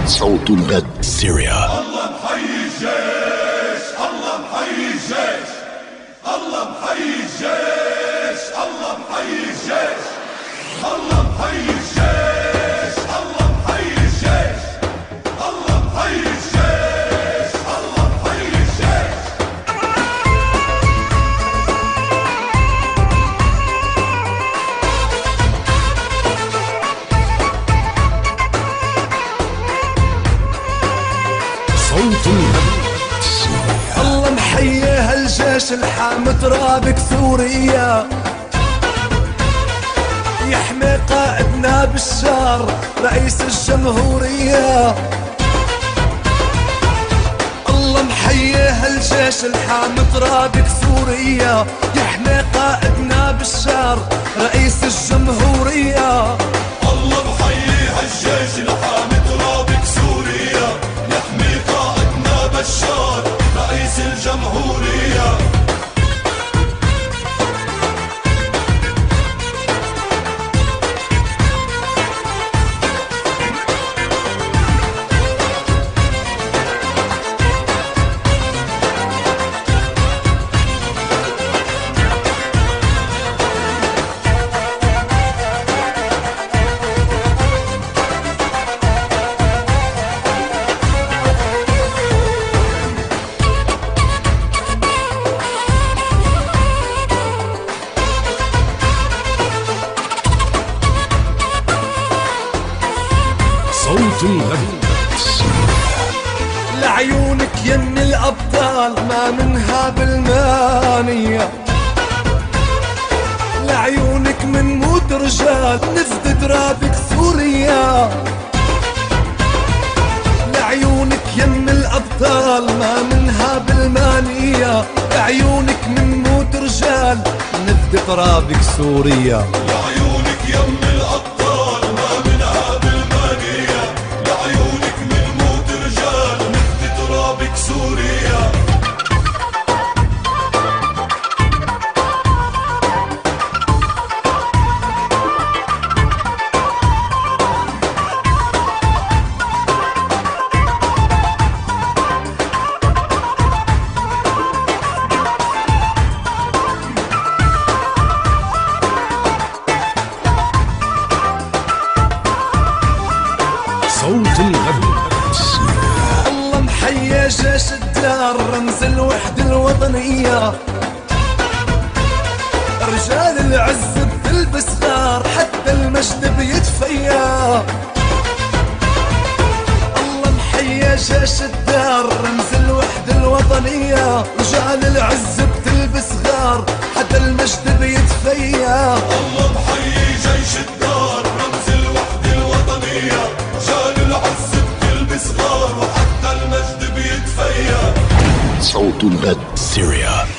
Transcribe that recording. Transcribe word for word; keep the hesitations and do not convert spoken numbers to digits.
صوت الغد سيريا. الله محيي الجيش، الله محيي الجيش، الله محيي الجيش، الله محيي الجيش، الله محيي الجيش، الله محيي الجيش، الله محيي الجيش، الله محيي الجيش. صوت الغد. الله محيي هالجيش الحامي ترابك سوريا، يحمي قائدنا بشار رئيس الجمهورية. الله محيي هالجيش الحامي ترابك سوريا، يحمي قائدنا بشار رئيس الجمهورية. الله محيي هالجيش الحامي ترابك سوريا، يحمي قائدنا بشار رئيس الجمهورية. صوت الغد. لعيونك يم الأبطال ما منها بالمانية، لعيونك من موت رجال نفد ترابك سوريا. لعيونك يم الأبطال ما منها بالمانية، لعيونك من موت رجال نفد ترابك سوريا. لعيونك يم الأبطال ما منها بالمانية، لعيونك من موت رجال نفد ترابك سوريا. صوت الغد. الله محيي جيش الدار رمز الوحدة الوطنية، رجال العز بتلبس غار حتى المجد بيتفيا. الله محيي جيش الدار رمز الوحدة الوطنية، رجال العز بتلبس غار حتى المجد بيتفيا. الله محيي جيش الدار رمز الوحدة الوطنية، رجال العز بتلبس غار وحتى المجد بيتفيا. صوت الغد سيريا.